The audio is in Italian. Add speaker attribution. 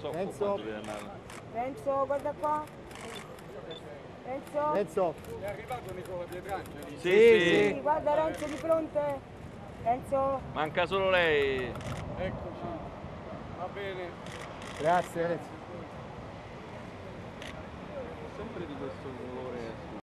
Speaker 1: so
Speaker 2: Renzo.
Speaker 1: quanto deve andare.
Speaker 3: Renzo, guarda qua. Renzo.
Speaker 2: Renzo.
Speaker 4: È arrivato Nicola Pietrangeli?
Speaker 3: Sì, guarda Renzo di fronte. Renzo.
Speaker 1: Manca solo lei.
Speaker 4: Eccoci. Va bene.
Speaker 2: Grazie Renzo.
Speaker 1: Sempre di questo colore.